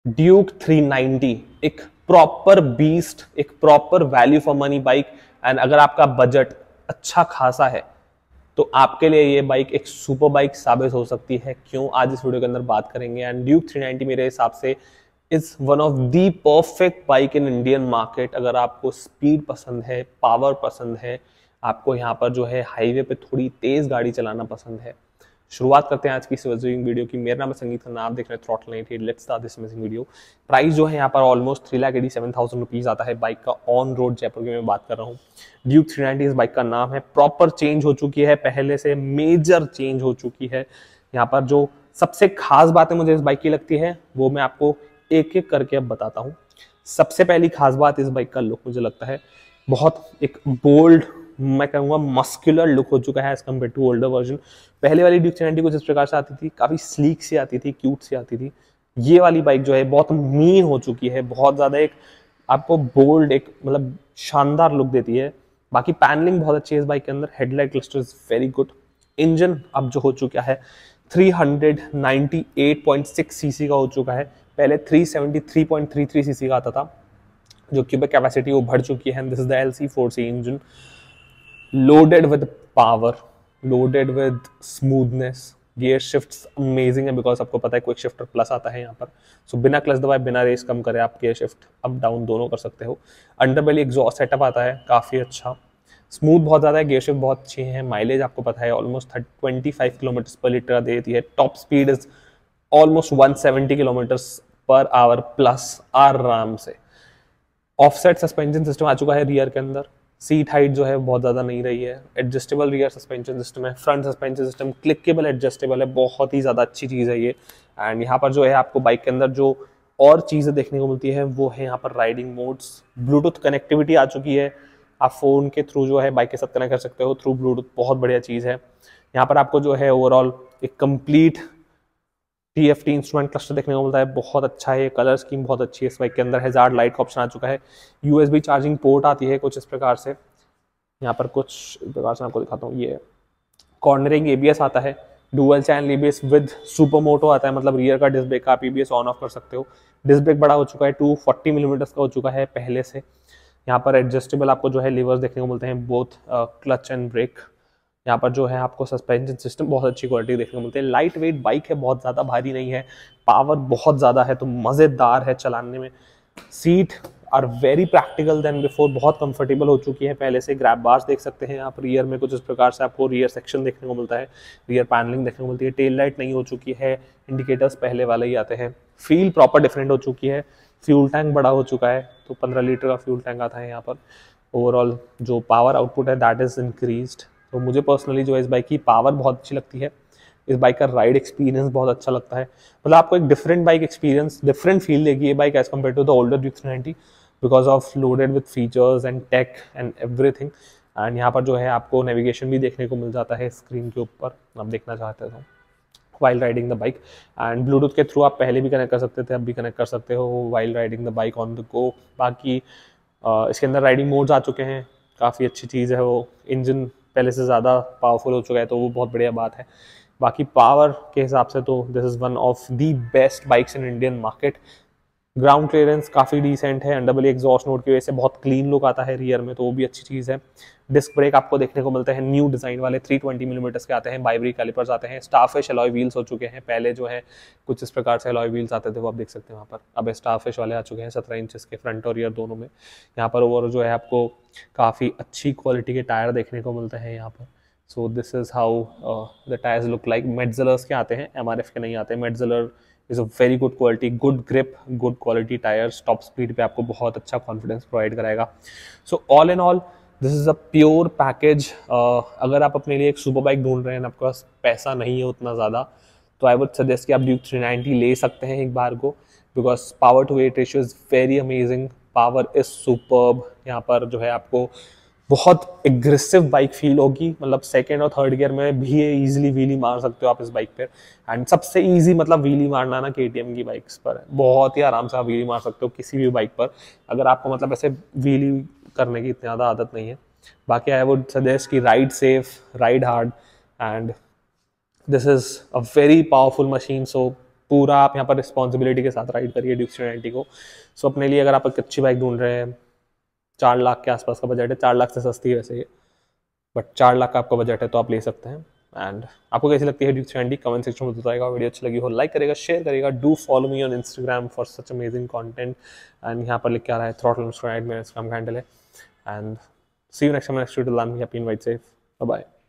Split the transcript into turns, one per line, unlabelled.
Duke 390 एक proper beast, एक proper value for money bike. And अगर आपका बजट अच्छा खासा है तो आपके लिए ये बाइक एक सुपर बाइक साबित हो सकती है। क्यों, आज इस वीडियो के अंदर बात करेंगे। एंड ड्यूक 390 मेरे हिसाब से is one of the perfect bike in Indian market. अगर आपको स्पीड पसंद है, पावर पसंद है, आपको यहाँ पर जो है हाईवे पे थोड़ी तेज गाड़ी चलाना पसंद है। शुरुआत करते हैं आज की इस अमेजिंग वीडियो की। मेरा नाम है संगीत खन्ना, आप देख रहे हैं throttle 98। Let's start this amazing video. Price जो है यहाँ पर ऑलमोस्ट 3,87,000 रुपीज आता है बाइक का। ऑन रोड जयपुर की मैं बात कर रहा हूँ। ड्यूक 390 इस बाइक का नाम है। प्रॉपर चेंज हो चुकी है, पहले से मेजर चेंज हो चुकी है। यहाँ पर जो सबसे खास बातें मुझे इस बाइक की लगती है वो मैं आपको एक एक करके अब बताता हूँ। सबसे पहली खास बात, इस बाइक का लुक मुझे लगता है बहुत एक बोल्ड, मैं कहूँगा मस्कुलर लुक हो चुका है as compared to older version. पहले वाली ड्यूक 390 कुछ इस प्रकार से आती थी, काफी स्लीक सी आती थी, क्यूट सी आती थी। ये वाली बाइक जो है बहुत मीन हो चुकी है, बहुत ज्यादा एक आपको बोल्ड, एक मतलब शानदार लुक देती है। बाकी पैनलिंग बहुत अच्छी है इस बाइक के अंदर। Headlight cluster is very good. Engine अब जो हो चुका है 398.6 सीसी का हो चुका है। पहले 373.33 सीसी का आता था। जो क्यूबिक कैपेसिटी वो बढ़ चुकी है। This is the LC4C engine, loaded with power, loaded with smoothness. Gear shifts amazing है बिकॉज आपको पता है क्विक शिफ्टर प्लस आता है यहाँ पर। सो बिना क्लच दबाए, बिना रेस कम करे आप गियर शिफ्ट अप डाउन दोनों कर सकते हो। अंडरबेली एग्जॉस्ट सेटअप आता है, काफी अच्छा। स्मूथ बहुत ज्यादा है, गियर शिफ्ट बहुत अच्छी है। माइलेज आपको पता है ऑलमोस्ट 25 किलोमीटर पर लीटर देती है। Top speed is almost 170 kilometre per hour plus आराम से। ऑफसेट सस्पेंशन सिस्टम आ चुका है रियर के अंदर। सीट हाइट जो है बहुत ज़्यादा नहीं रही है। एडजस्टेबल रियर सस्पेंशन सिस्टम है। Front suspension system clickable adjustable है, बहुत ही ज़्यादा अच्छी चीज़ है ये। एंड यहाँ पर जो है आपको बाइक के अंदर जो और चीज़ें देखने को मिलती है वो है यहाँ पर राइडिंग मोड्स। ब्लूटूथ कनेक्टिविटी आ चुकी है, आप फ़ोन के थ्रू जो है बाइक के साथ कनेक्ट कर सकते हो थ्रू ब्लूटूथ, बहुत बढ़िया चीज़ है। यहाँ पर आपको जो है ओवरऑल एक कंप्लीट TFT इंस्ट्रूमेंट क्लस्टर देखने को मिलता है, बहुत अच्छा है। कलर स्कीम बहुत अच्छी है इस बाइक के अंदर। हैजार्ड लाइट का ऑप्शन आ चुका है। USB चार्जिंग पोर्ट आती है कुछ इस प्रकार से। यहाँ पर कुछ इस प्रकार से आपको दिखाता हूँ। ये कॉर्नरिंग ABS आता है, dual channel ABS with super moto आता है, मतलब रियर का डिस्क ब्रेक आप ABS ऑन ऑफ कर सकते हो। डिस्क ब्रेक बड़ा हो चुका है, 240 मिलीमीटर का हो चुका है पहले से। यहाँ पर एडजस्टेबल आपको जो है लीवर्स देखने को मिलते हैं, बोथ क्लच एंड ब्रेक। यहाँ पर जो है आपको सस्पेंशन सिस्टम बहुत अच्छी क्वालिटी देखने को मिलती है। लाइट वेट बाइक है, बहुत ज़्यादा भारी नहीं है। पावर बहुत ज़्यादा है तो मज़ेदार है चलाने में। Seat are very practical than before, बहुत कंफर्टेबल हो चुकी है पहले से। ग्रैब बार्स देख सकते हैं आप रियर में, कुछ इस प्रकार से आपको रियर सेक्शन देखने को मिलता है। रियर पैनलिंग देखने को मिलती है। टेल लाइट नहीं हो चुकी है, इंडिकेटर्स पहले वाले ही आते हैं। फील प्रॉपर डिफरेंट हो चुकी है। फ्यूल टैंक बड़ा हो चुका है, तो 15 लीटर का फ्यूल टैंक आता है यहाँ पर। ओवरऑल जो पावर आउटपुट है दैट इज इंक्रीज्ड। तो मुझे पर्सनली जो है इस बाइक की पावर बहुत अच्छी लगती है। इस बाइक का राइड एक्सपीरियंस बहुत अच्छा लगता है। मतलब आपको एक different bike experience, different feel देगी ये bike as compared to the older Duke 390 because of loaded with features and tech and everything. And यहाँ पर जो है आपको नेविगेशन भी देखने को मिल जाता है स्क्रीन के ऊपर, आप देखना चाहते हो while riding the bike. And Bluetooth के थ्रू आप पहले भी कनेक्ट कर सकते थे, अब भी कनेक्ट कर सकते हो while riding the bike on the go. बाकी इसके अंदर राइडिंग मोड्स आ चुके हैं, काफ़ी अच्छी चीज़ है वो। इंजन पहले से ज़्यादा पावरफुल हो चुका है तो वो बहुत बढ़िया बात है। बाकी पावर के हिसाब से तो this is one of the best bikes in Indian market. Ground clearance काफ़ी डिसेंट है। अंडरबेली एग्जॉस्ट नोट की वजह से बहुत क्लीन लुक आता है रियर में, तो वो भी अच्छी चीज़ है। डिस्क ब्रेक आपको देखने को मिलते हैं न्यू डिज़ाइन वाले, 320 मिलीमीटर के आते हैं। बाइब्री कैलिपर्स आते हैं। स्टारफिश अलॉय व्हील्स हो चुके हैं, पहले जो है कुछ इस प्रकार से अलॉय व्हील्स आते थे वो आप देख सकते हैं वहाँ पर। अब स्टारफिश वाले आ चुके हैं 17 इंचेस के, फ्रंट और रियर दोनों में। यहाँ पर ओवर जो है आपको काफ़ी अच्छी क्वालिटी के टायर देखने को मिलते हैं यहाँ पर। So this is how the tyres look like. Metzelers के आते हैं, MRF के नहीं आते। Metzeler is a very good quality, good grip, good quality tyres. Top speed पे आपको बहुत अच्छा कॉन्फिडेंस प्रोवाइड कराएगा। So all in all this is a pure package. अगर आप अपने लिए एक सुपर बाइक ढूंढ रहे हैं, आपके पास पैसा नहीं है उतना ज़्यादा, तो आई वुड सजेस्ट कि आप ड्यूक 390 ले सकते हैं एक बार को, because power to weight ratio is very amazing. Power is superb. यहाँ पर जो है आपको बहुत एग्रेसिव बाइक फील होगी, मतलब सेकेंड और थर्ड गियर में भी इजीली व्हीली मार सकते हो आप इस बाइक पर। एंड सबसे इजी मतलब व्हीली मारना ना KTM की बाइक्स पर बहुत ही आराम से आप व्हीली मार सकते हो किसी भी बाइक पर, अगर आपको मतलब ऐसे व्हीली करने की इतनी ज़्यादा आदत नहीं है। बाकी आई वुड सजेस्ट कि ride safe, ride hard, and this is a very powerful machine. So पूरा आप यहाँ पर रिस्पॉन्सिबिलिटी के साथ राइड करिए ड्यूक 390 को। सो अपने लिए अगर आप एक अच्छी बाइक ढूंढ रहे हैं, 4 लाख के आसपास का बजट है, 4 लाख से सस्ती है वैसे ये, बट 4 लाख का आपका बजट है तो आप ले सकते हैं। एंड आपको कैसी लगती है ड्यूक 390 कमेंट सेक्शन में बताइएगा। वीडियो अच्छी लगी हो लाइक करेगा, शेयर करेगा। Do follow me on Instagram for such amazing content. And यहाँ पर लिख के आ रहा है थ्रॉटल मिस्टर राइड, मेरा इंस्टाग्राम हैंडल है। And see you next time, next video. Happy and ride safe, bye bye.